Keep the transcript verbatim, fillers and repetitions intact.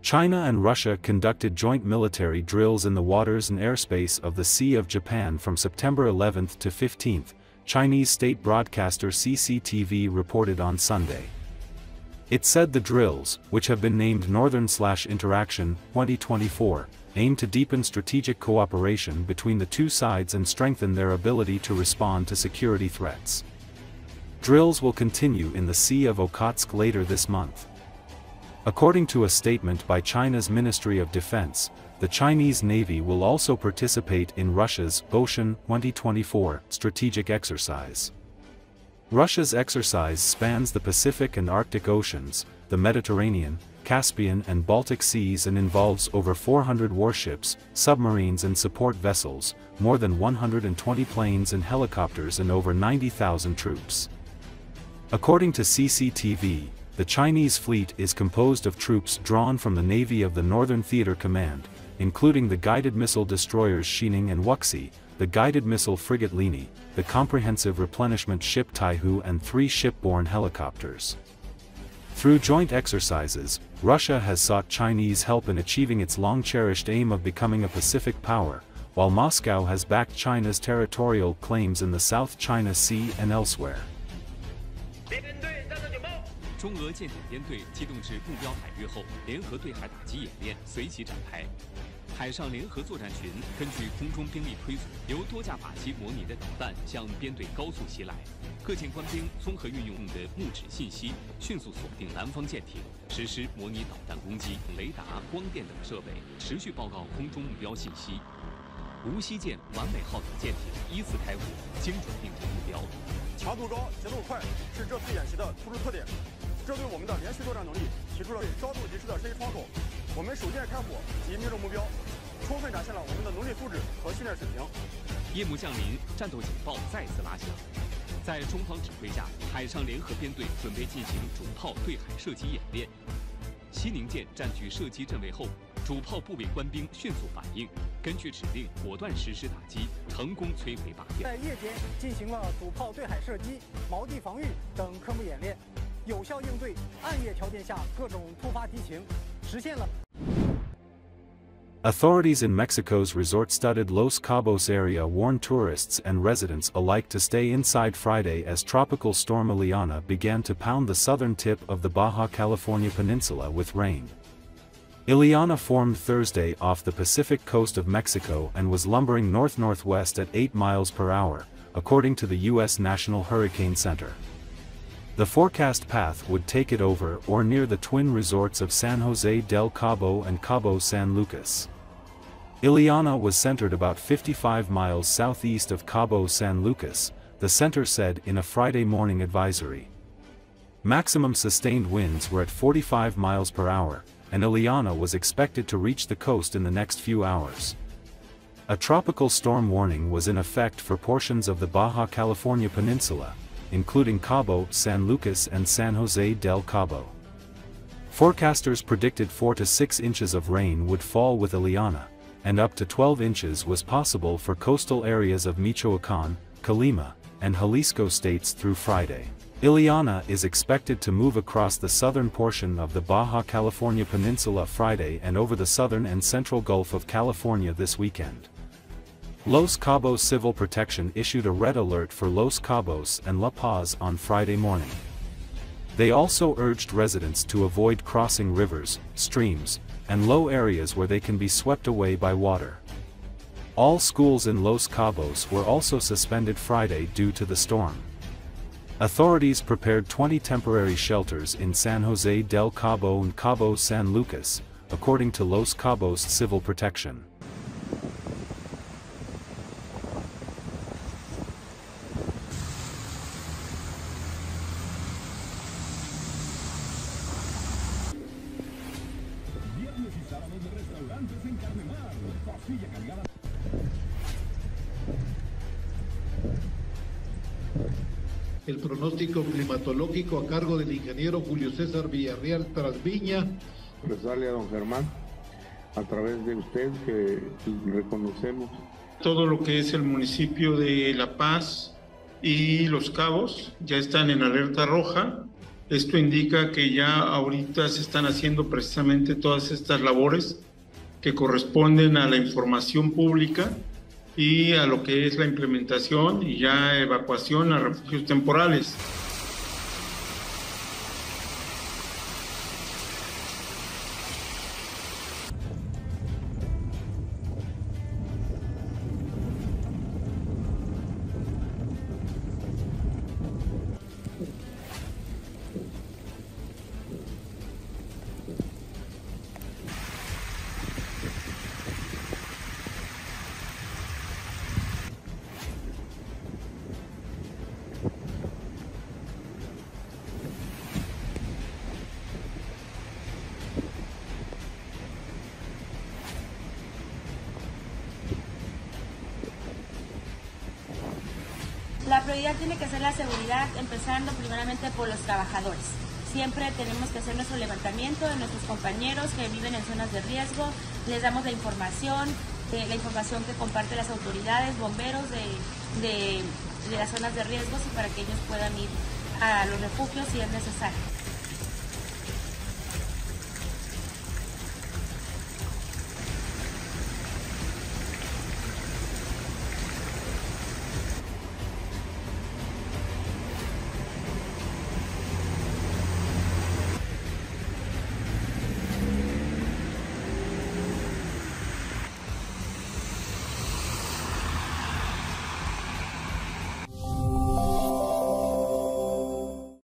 China and Russia conducted joint military drills in the waters and airspace of the Sea of Japan from September eleventh to fifteenth, Chinese state broadcaster C C T V reported on Sunday. It said the drills, which have been named Northern-Interaction twenty twenty-four, aim to deepen strategic cooperation between the two sides and strengthen their ability to respond to security threats. Drills will continue in the Sea of Okhotsk later this month. According to a statement by China's Ministry of Defense, the Chinese Navy will also participate in Russia's Ocean twenty twenty-four strategic exercise. Russia's exercise spans the Pacific and Arctic Oceans, the Mediterranean, Caspian and Baltic Seas and involves over four hundred warships, submarines and support vessels, more than one hundred twenty planes and helicopters and over ninety thousand troops. According to C C T V, the Chinese fleet is composed of troops drawn from the Navy of the Northern Theater Command, including the guided missile destroyers Xining and Wuxi, the guided missile frigate Lini, the comprehensive replenishment ship Taihu and three shipborne helicopters. Through joint exercises, Russia has sought Chinese help in achieving its long-cherished aim of becoming a Pacific power, while Moscow has backed China's territorial claims in the South China Sea and elsewhere. 中俄舰艇编队机动至目标海域后，联合对海打击演练随即展开。海上联合作战群根据空中兵力推算，由多架靶机模拟的导弹向编队高速袭来。各舰官兵综合运用的目指信息，迅速锁定南方舰艇，实施模拟导弹攻击、雷达、光电等设备，持续报告空中目标信息。无锡舰、完美号等舰艇依次开火，精准命中目标。 强度高、节奏快，是这次演习的突出特点。 这对我们的连续作战能力提出了稍纵即逝的射击窗口。我们首舰开火即命中目标，充分展现了我们的能力素质和训练水平。 夜幕降临，战斗警报再次拉响。在中方指挥下，海上联合编队准备进行主炮对海射击演练。西宁舰占据射击阵位后，主炮部位官兵迅速反应，根据指令果断实施打击，成功摧毁靶点。 在夜间进行了主炮对海射击、锚地防御等科目演练。 有效应对暗夜条件下各种突发敌情，实现了。 Authorities in Mexico's resort-studded Los Cabos area warned tourists and residents alike to stay inside Friday as Tropical Storm Ileana began to pound the southern tip of the Baja California Peninsula with rain. Ileana formed Thursday off the Pacific coast of Mexico and was lumbering north-northwest at eight miles per hour, according to the U S National Hurricane Center. The forecast path would take it over or near the twin resorts of San Jose del Cabo and Cabo San Lucas. Ileana was centered about fifty-five miles southeast of Cabo San Lucas, the center said in a Friday morning advisory. Maximum sustained winds were at forty-five miles per hour, and Ileana was expected to reach the coast in the next few hours. A tropical storm warning was in effect for portions of the Baja California Peninsula, including Cabo San Lucas and San Jose del Cabo. Forecasters predicted four to six inches of rain would fall with Ileana, and up to twelve inches was possible for coastal areas of Michoacán, Colima, and Jalisco states through Friday. Ileana is expected to move across the southern portion of the Baja California Peninsula Friday and over the southern and central Gulf of California this weekend. Los Cabos Civil Protection issued a red alert for Los Cabos and La Paz on Friday morning. They also urged residents to avoid crossing rivers, streams, and low areas where they can be swept away by water. All schools in Los Cabos were also suspended Friday due to the storm. Authorities prepared twenty temporary shelters in San Jose del Cabo and Cabo San Lucas, according to Los Cabos Civil Protection. El pronóstico climatológico a cargo del ingeniero Julio César Villarreal Trasviña. Resalía don Germán, a través de usted que reconocemos. Todo lo que es el municipio de La Paz y Los Cabos ya están en alerta roja Esto indica que ya ahorita se están haciendo precisamente todas estas labores que corresponden a la información pública y a lo que es la implementación y ya evacuación a refugios temporales. La prioridad tiene que ser la seguridad, empezando primeramente por los trabajadores. Siempre tenemos que hacer nuestro levantamiento de nuestros compañeros que viven en zonas de riesgo, les damos la información, eh, la información que comparten las autoridades, bomberos de, de, de las zonas de riesgos y para que ellos puedan ir a los refugios si es necesario.